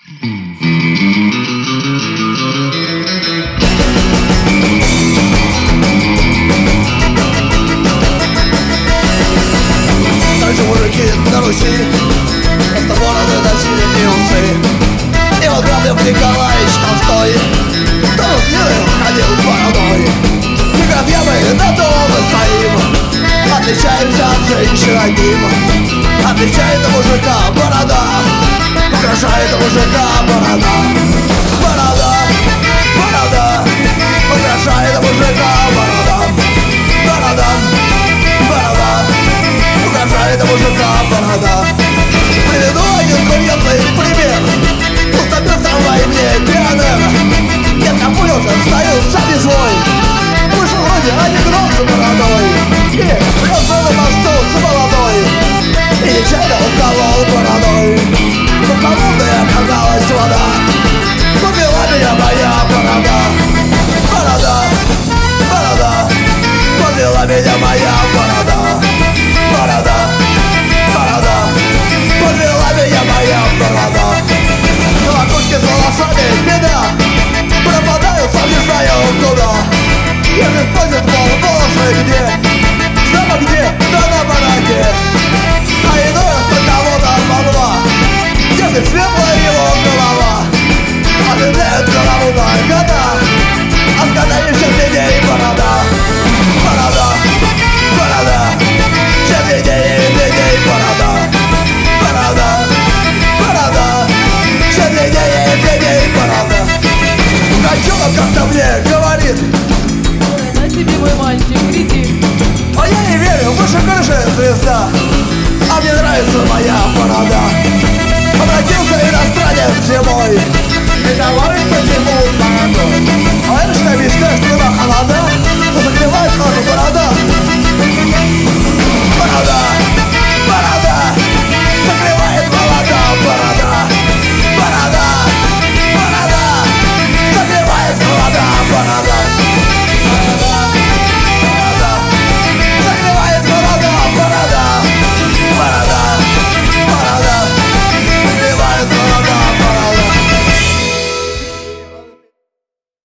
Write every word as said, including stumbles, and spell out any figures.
Дальше мужики на Руси просто бороды носили и усы. И вот Грабев Николаевич Толстой тоже с лирой ходил бородой. Никогда мы на дома стоим, отличаемся от женщин одним. Отвечает на мужика